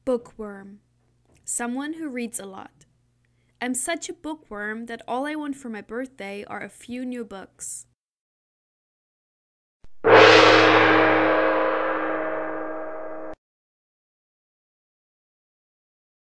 Bookworm. Someone who reads a lot. I'm such a bookworm that all I want for my birthday are a few new books.